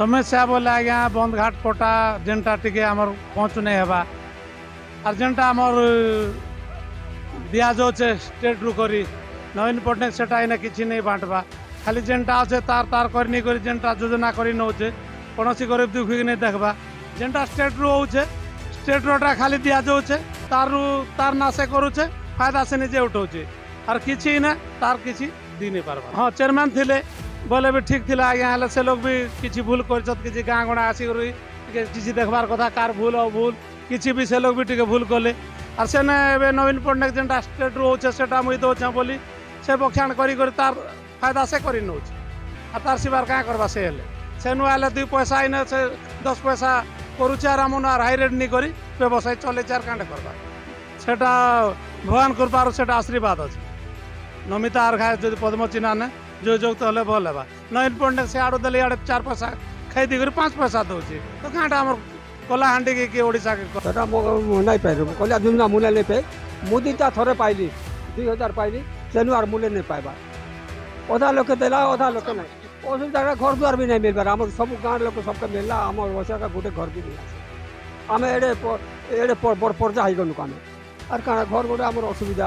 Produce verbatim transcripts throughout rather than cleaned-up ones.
समस्या बोले आज्ञा बंद घाट पटा जेनटा टिके आमर पहुँच नहीं हेबा आर जेनटा आमर दिया जाऊे स्टेट रु करी नवीन पट्टनायक सेटा इना किसी नहीं बांटवा खाली जेनटा अच्छे तार तार करनी करी जेनटा योजना करी नौचे कौन गरीब दुखी नहीं देखबा जेनटा स्टेट रु होचे स्टेट रोटा खाली दिया जाऊे तार तार ना से करुचे फायदा से निजे उठाऊे और किसी ना तार किसी दी नहीं पारबा। हाँ चेयरमैन थिले बोले भी ठीक थिला आज्ञा हेले से लोग भी किसी भूल कर किसी गाँ गणा आसिक किसी देखबार कथा कार भूल और भूल किसी भी से लोग भी टिके भूल कले और से नवीन पट्टनायक जेनटा स्टेट रु होचे सेटा मुई दौचे बोली से बख्याण करी करी तार फायदा से करी नौचे और तार सिबार क्या करवा से हेले से नुआले दुई पैसा आईने से दस पैसा करुचे आर आम हाई रेट नहीं करी व्यवसाय चले चार कांडे करवा सेटा भगवान कृपार सेटा आशीर्वाद अच्छे नमिता आर खाए जो पद्म चिन्ह ने जो जो तो हले भल है नवीन पट्टनायक से आड़ू देले आड़े चार पैसा खाई दी पाँच पैसा दौचे तो कहाँटा आम कला हाँडी के ओडिशा के नहीं पाए कलिया दुनिया मूल्य नहीं पाए मोदीटा थरे पाइली दुई हजार पाइली सेनु आर मूल्य नहीं पाइबा अधा लोक देला अधा लोक नहीं असुविधा घर द्वार भी नहीं मिलबार आम सब गाँव लोक सबके मिलला आम बसा गोटे घर भी नहीं आसे आम एडे एडे बड़ पर्जा हो गलु आम आर क्या घर गोटे आम असुविधा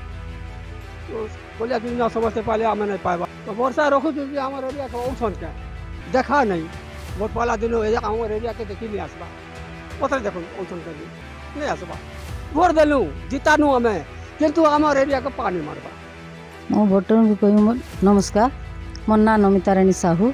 कलिया दुनिया समस्ते पाइले आम नहीं पाइबा तो वर्षा रखुचु आम एरिया के औसन क्या देखा नहीं बहुत पहला दिन आम एरिया के देखी नहीं आसबा पता देखो औसन के नहीं आसबा भोट देलु जितानु आम किंतु आम एरिया को पानी मारबा मो भोटर भी कह नमस्कार मो ना नमिता राणी साहू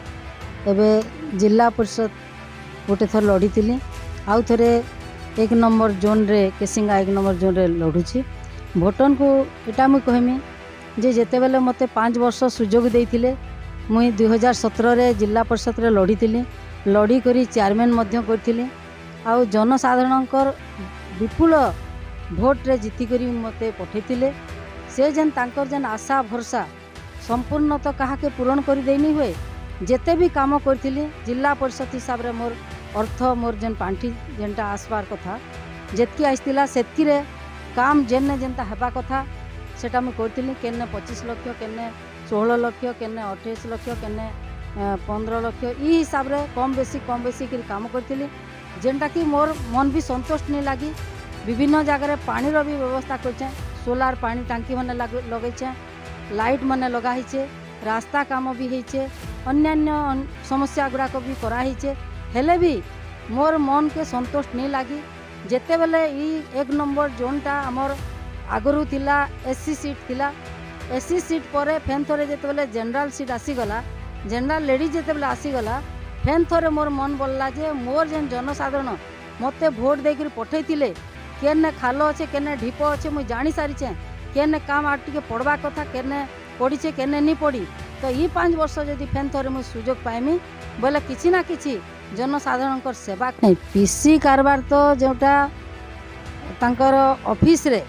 एवं जिला परिषद गोटे थर लड़ी थी आउ थे एक नंबर जोन रे केसिंगा एक नंबर जोन रे लड़ुची भोटन को इटा मुई कहमी जे जेते बेले मते पाँच वर्ष सुजोग देइथिले मुई दुई हजार सतर रे जिला परिषद रे लड़ी थी लड़ी करी चेयरमैन मध्य करथिली आउ जनसाधारणकर विपुल भोट रे जीति करी मते पठेथिले से जेन तांकर जेन आशा भरसा संपूर्ण तो कहा के पूरण कर देनी हुए जेते भी काम करथिली जिला परिषद हिसाब रे मोर अर्थ मोर जेन पांठी जेनटा आसबार कथा जेतकी आइसतिला सेतकी रे काम जेन जेनता हेबा कथा सेटा मैं करथिली केने पच्चीस लाख केने सोलह लाख केने अट्ठाईस लाख केने पंद्रह लाख ई हिसाब रे कम बेसी कम बेसी कर काम करथिली जेनटा कि मोर मन भी संतोष नहीं लगी विभिन्न जगह पानी भी व्यवस्था कर सोलार पानी टांकी मैंने लगे लाइट मैंने लगाई रास्ता काम भी होइछे अन्यान्य समस्या गुड़ाक भी कराइछे हेले भी मोर मन के संतोष नहीं लगी जेते बेले ई एक नंबर जोनटा आमर आगरू थिला एससी सीट थिला एससी सीट पर फेन थोड़े जेते बेले जनरल सीट आसीगला जनरल लेडीज जेते बेले आसीगला फेन थोड़े मोर मन बोलला जे मोर जेन जनसाधारण मते भोट देकर पठेइथिले केने खाल अच्छे केने ढीप अच्छे मुझे जानी सारीचे केने काम आठ टे पढ़वा कथा केने पढ़ीचे केने नहीं पढ़ी तो ये पाँच वर्ष जदि फेन थोड़े मुझे सुजोग पाइमी बोले किसी ना किसी जनसाधारण सेवा नहीं पीसी कारबार तो जोटा तांकर ऑफिस रे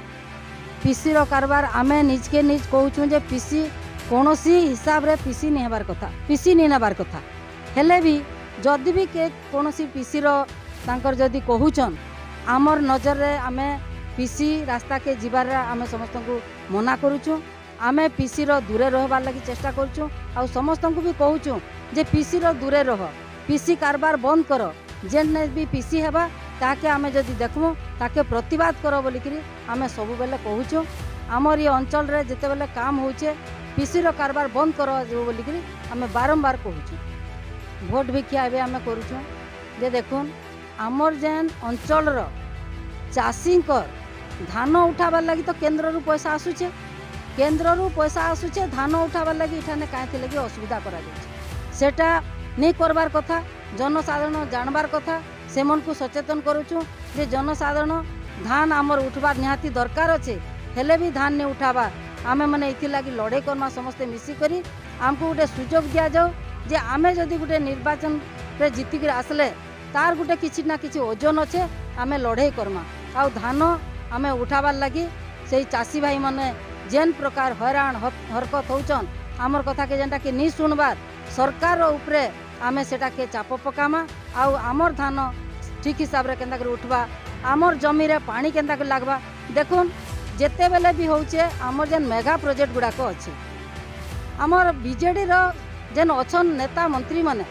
पीसी रो कारबार आमे निज के निज कहूँ जे पीसी कौन हिसाब रे पीसी नहीं हबार कथा पीसी नहीं नबार कथा हेले भी जदि भी के कौन पीसी रो तांकर जदि कहूचन आमर नजर रे आमे पीसी रास्ता के जीवार आमे समस्त को मना करूचु आमे पीसी रो दूरे रहबार लगी चेष्टा करूचु आ समस्त को भी कहूचु जे पीसी रो दूरे रह पीसी कारबार बंद कर जेन भी पीसी हेबा ताके आमे जदि देखमु ताके प्रतिवाद करो बोलिकरी आमे सब बेले कहूचु आमर ये अंचल रे जेते बेले काम होचे पीसी रो कारबार बंद करो जो बोलिकरी आमे बारंबार कहूचु भोट भी किया एबे आमे करूचु जे देखुन आमर जेन अंचल रो चाषी धान उठाबार लगी तो केन्द्र रु पैसा आसुचे केन्द्र रु पैसा आसुचे धान उठाबार लगी इठाने कहीं लगी असुविधा करा सेटा नहीं करबार कथा जनसाधारण जानबार कथा से मन को सचेतन करूचु जे जनसाधारण धान आमर उठबार निहाती दरकार अच्छे हेले भी धान नहीं उठाबार आमे मैंने इथि लगी लड़े करमा समस्ते मिसिकरी आमको गोटे सुजोग दि जाओ जे आमे जदि गोटे निर्वाचन रे जीतिक आसले तार गोटे किसी ना किसी ओजन अच्छे आमे लड़े करमा आउ धान आमे उठाबार लगी से चाषी भाई माने जेन प्रकार हैरान हरकत होचन आमर कथा के जेनटा कि नहीं सुनबार सरकार उपरे आमे सेटा के चाप पकामा आउ आमर धान ठीक हिसाब रे केंता कर उठबा आमर जमी रे पानी केंता कर लागबा देखुन जेते बेले भी होचे आमर जेन मेगा प्रोजेक्ट गुड़ाक अच्छे आमर बीजेडी रो जेन अछन नेता मंत्री माने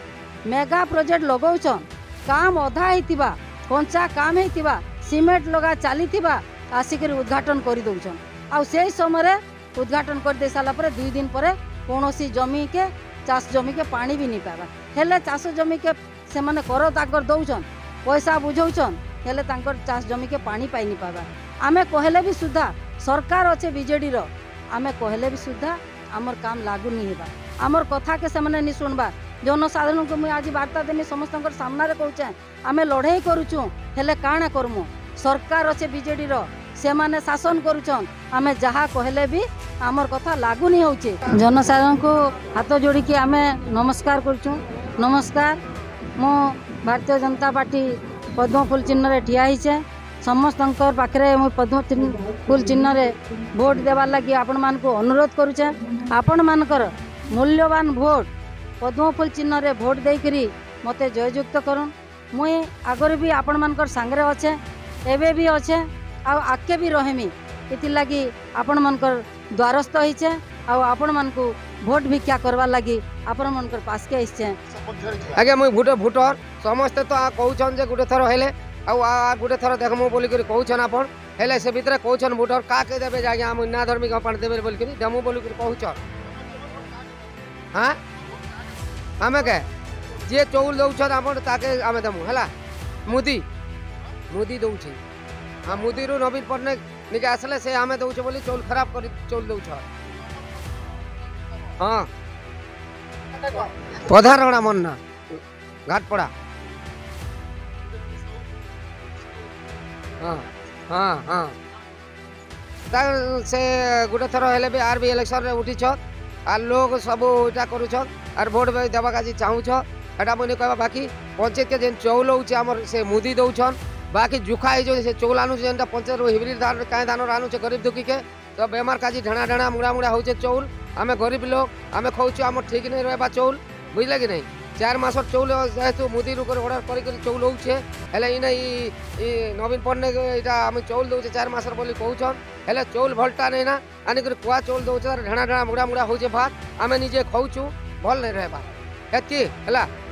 मेगा प्रोजेक्ट लगौछन काम अधा होइतिबा कंचा काम होइतिबा सीमेंट लगा चलीथिबा आसिक उद्घाटन कर दौछन आ से समय उद्घाटन कर दे सारा पर दुई दिन पर कौन जमी के चाष जमी के पानी भी नहीं पावा हेले चाष जमी के से माने कर ताकर दौछन पैसा बुझौछन हेले तांकर चाष जमी के पानी पाई नहीं पावा आमे कहले भी सुधा सरकार अच्छे बीजेडी रो आमे कहले भी सुधा आमर काम लागू नहीं हेबा आमर कथा के से नहीं सुनबा जनसाधारण को मुझे आज वार्ता देनी समस्त सामने कहूचे आमे लड़ाई करुचु हेले काणे करमु सरकार अच्छे बीजेडी रो से माने शासन करुचन आमे जहाँ कहले भी आमर कथा लागू नहीं होचे जनसाधारण को हाथ जोड़ी के आमे नमस्कार करुचु नमस्कार मो भारतीय जनता पार्टी पद्म फूल चिन्ह रे ठिया हिचे समस्त पाखे मुझे पद्म फूल चिन्ह रे भोट देवार लगी आपण मान को अनुरोध करुचे आपण मानकर मूल्यवान भोट पद्म फूल चिन्ह रे भोट देकरी मते जययुक्त करन मुई आगर भी आपण मानकर सांगरे अच्छे एबे भी अच्छे आ आके भी रहेमी इति लगी आपण मानकर द्वारस्थ होइछे आ आपण मान को भोट भिक्षा करवा लगी आपण मानकर पास के आइछे आगे मुई भोट भोटर समस्त तो आ कहउछन जे गुटे थर हेले आ गुटे थर देखमु बोली करी कहउछन आपण हेले से भितरे कहउछन भोटर का के देबे जागे हम ना धर्मिक आपण देबे बोली करी देमु बोली करी कहउछन हां आमे के जे चौल दउछन आपण ताके आमे देमु हला मोदी मोदी दउछे हाँ मोदी रु नवीन पट्टनायक निके आसले से आमे दउछे बोली चौल खराब करी चौल दउछ हाँ पधारणा मन्ना घाटपड़ा हाँ हाँ हाँ से गोटे थर हेले भी आर भी इलेक्शन रे उठी आर लोग सब इटा करूछ आर भोट देवा काजी चाहूछ एटा मुझे कहवा बाकी पंचायत के जेन चौल होउछे हमर से मोदी दउछन बाकी जुखा जो से चौल आनु जेनटा पंचायत हिब्रिड धान काए धान आनु गरीब दुखी के तो बेमार काजी ढेणा ढेणा मुड़ा मुड़ा होउछे चौल आमे गरीब लोग आमे खाऊछु आम ठीक नहीं रहबा चौल बुझले कि नहीं चार मास चौल जेहेतु मोदी रुकर ऑर्डर कर चौल होउछे हेले इन ई नवीन पट्टनायक इटा आम चौल दउछे चार मास बोली कहउछन हेले चौल भलटा नहीं ना आनी कर कुआ चौल दउछे ढेणा ढेणा मुड़ा मुड़ा होउछे भात आमे निजे खाऊछु भल नहीं रहबा एति हला